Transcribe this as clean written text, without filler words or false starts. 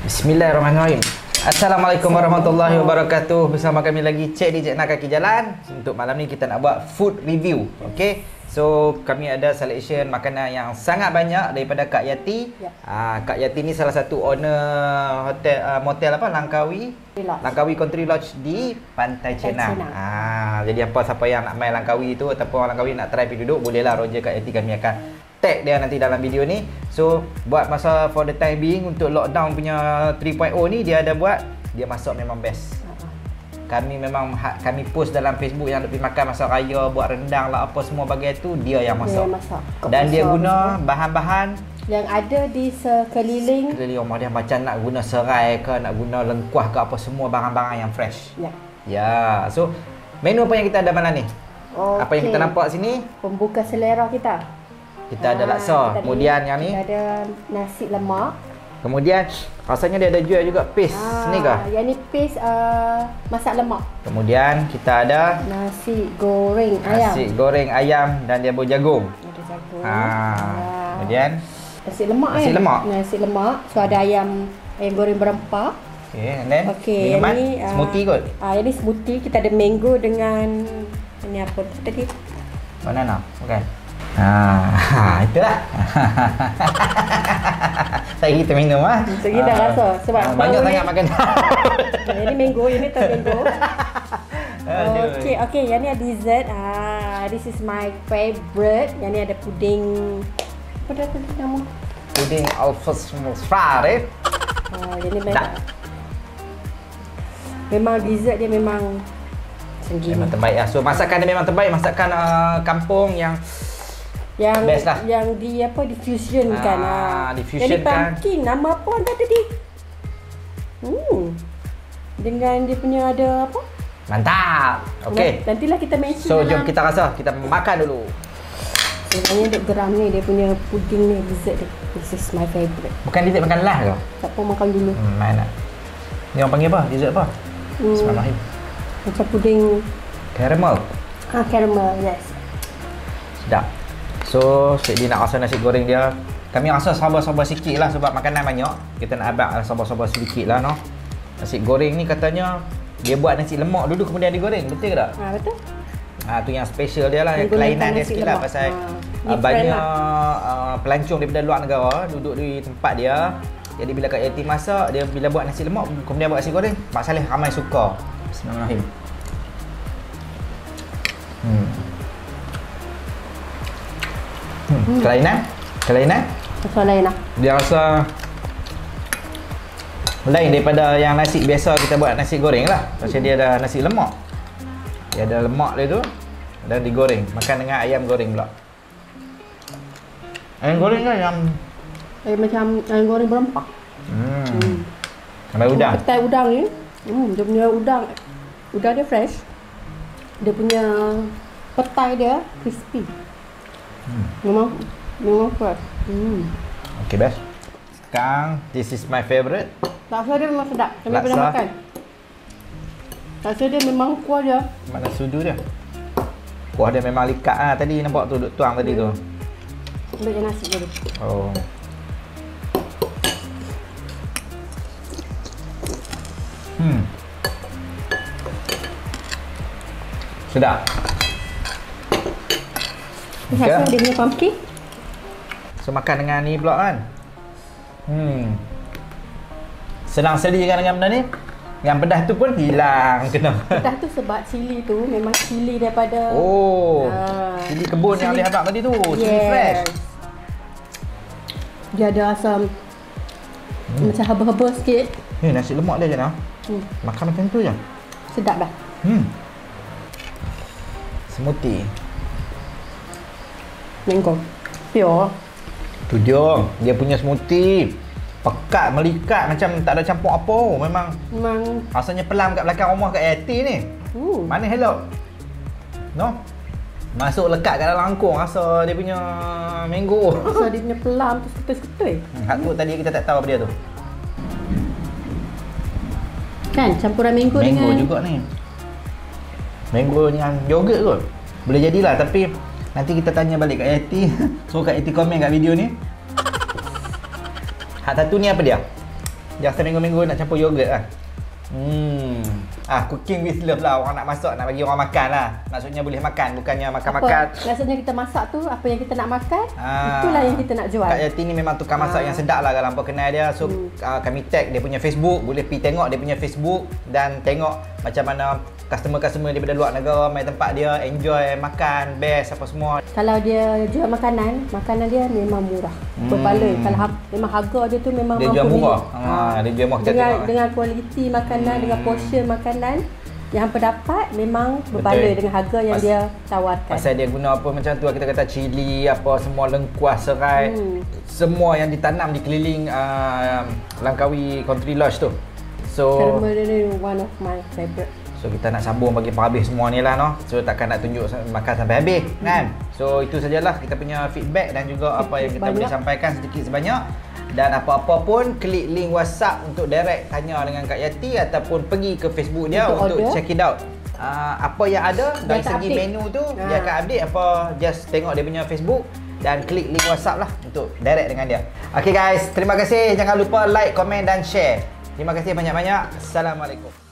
Bismillahirrahmanirrahim. Assalamualaikum warahmatullahi wabarakatuh. Bersama kami lagi Cik di Nak Kaki Jalan. Untuk malam ni kita nak buat food review. Okay, so kami ada selection makanan yang sangat banyak daripada Kak Yati. Kak Yati ni salah satu owner hotel motel apa Langkawi Country Lodge di Pantai Cenang. Jadi siapa yang nak main Langkawi tu ataupun orang Langkawi nak try pergi duduk, bolehlah roger Kak Yati. Kami akan tag dia nanti dalam video ni. So buat masa for the time being untuk lockdown punya 3.0 ni dia ada buat, dia masak memang best. Kami post dalam Facebook yang pergi makan masa raya, buat rendang lah apa semua bagai tu dia yang masak. Dan dia guna bahan-bahan yang ada di sekeliling rumah dia, macam nak guna serai ke, nak guna lengkuah ke, apa semua barang-barang yang fresh. Ya. So menu apa yang kita ada malam ni? Apa yang kita nampak sini? Pembuka selera kita. Kita ada laksa. Kemudian yang ni kita ada nasi lemak. Kemudian rasanya dia ada jual juga paste ni ke? Yang ni paste masak lemak. Kemudian kita ada nasi goreng ayam. Nasi goreng ayam dan dia berjagung. Ada jagung. Kemudian nasi lemak. Nasi lemak. So ada ayam goreng berempah. Okay, and then minuman ni, smoothie kot. Yang ni smoothie, kita ada mango dengan ini apa tadi? Banana, bukan? Itulah. Saya kita minum So kita rasa sebab banyak sangat makan. Yang ni mango, yang ni tak mango. Okay, yang ni ada dessert. This is my favorite. Yang ni ada puding. Apa dah tadi nama? Puding Alfonsfare. Yang ni memang dessert dia memang memang terbaik lah. So masakan dia memang terbaik. Masakan kampung yang best lah. Yang diffusion kan. Diffusion yang kan. Pumpkin, nama apa anda tadi? Dengan dia punya ada apa? Mantap. Okey. Nantilah kita mention. So jom kita rasa, kita makan dulu. Sebenarnya duk geram ni, dia punya puding ni, dessert dia. This is my favorite. Bukan dessert makan lah ke? Tak apa, makan dulu. Mana? Ni orang panggil apa? Dessert apa? Bismillahirrahmanirrahim. Macam puding caramel. Caramel, yes. Sedap. So, dia nak rasa nasi goreng dia. Kami rasa sabar-sabar sikit lah sebab makanan banyak. Kita nak abang sabar-sabar sedikit lah, no. Nasi goreng ni katanya dia buat nasi lemak dulu kemudian digoreng. Betul ke tak? Betul. Tu yang special dia lah, kelainan dia sikit lah pasal banyak pelancong daripada luar negara duduk di tempat dia. Jadi bila Kak Yati masak, dia bila buat nasi lemak kemudian buat nasi goreng, Mak Saleh ramai suka. Bismillahirrahmanirrahim. Kelainan? Rasa lain lah. Dia rasa lain daripada yang nasi biasa kita buat nasi goreng lah. Pasal dia ada nasi lemak. Dia ada lemak dia tu dan digoreng. Makan dengan ayam goreng pula. Ayam goreng kan yang macam ayam goreng berempah. Sampai udang. Petai udang ni. Dia punya udang dia fresh. Dia punya petai dia crispy. Memang fresh. Okay, best. Sekarang, this is my favorite. Laksa dia memang sedap. Kami pernah makan. Laksa dia memang kuah dia. Mana sudu dia? Kuah dia memang likat lah. Tadi nampak tu, duk tuang tadi tu. Ambil je nasi dulu. Sedap. Rasa dia punya pumpkin. So makan dengan ni pula kan. Senang seli kan dengan benda ni. Yang pedas tu pun hilang kena. Pedas tu sebab cili tu memang cili daripada cili kebun yang boleh habak tadi tu. Cili fresh. Dia ada asam macam herba-herba sikit. Ni nasi lemak dia je nak. Makan macam tu je. Sedap dah. Smoothie. Mango. Pure. Tu dia punya smoothie. Pekat, melikat macam tak ada campur apa. Memang rasanya pelam kat belakang rumah Kak Yati ni. Mana hello? No? Masuk lekat kat dalam angkung rasa dia punya mango. Rasa dia punya pelam tu seketul-seketul. Hak tu tadi kita tak tahu apa dia tu. Kan campuran mango dengan juga ni. Mango dengan yogurt kot. Boleh jadilah, tapi nanti kita tanya balik Kak Yati. So Kak Yati komen kat video ni. Hak satu ni apa dia? Biasa minggu-minggu nak campur yogurt lah. Cooking with love lah. Orang nak masak, nak bagi orang makan lah. Maksudnya boleh makan, bukannya makan-makan. Maksudnya kita masak tu, apa yang kita nak makan, itulah yang kita nak jual. Kak Yati ni memang tukang masak yang sedap lah kalau hampa kenal dia. So kami tag dia punya Facebook, boleh pergi tengok dia punya Facebook dan tengok macam mana customer-customer daripada luar negara main tempat dia, enjoy makan, best apa semua. Kalau dia jual makanan dia memang murah. Berbaloi. Kalau memang harga dia tu memang dia mampu jual murah. Dia jual murah dengan kualiti makanan, dengan portion makanan yang hampa dapat memang berbaloi dengan harga yang dia tawarkan. Pasal dia guna apa macam tu, kita kata cili, apa semua lengkuas, serai, semua yang ditanam di keliling Langkawi Country Lodge tu. So kurma dia ni one of my favorite. So kita nak sambung bagi habis semua ni lah So takkan nak tunjuk makan sampai habis kan. So itu sajalah kita punya feedback dan juga apa yang kita boleh sampaikan sedikit sebanyak. Dan apa-apa pun klik link WhatsApp untuk direct tanya dengan Kak Yati ataupun pergi ke Facebook dia untuk check it out. Apa yang ada dari segi menu tu dia akan update apa, just tengok dia punya Facebook dan klik link WhatsApp lah untuk direct dengan dia. Okay guys, terima kasih. Jangan lupa like, komen dan share. Terima kasih banyak-banyak. Assalamualaikum.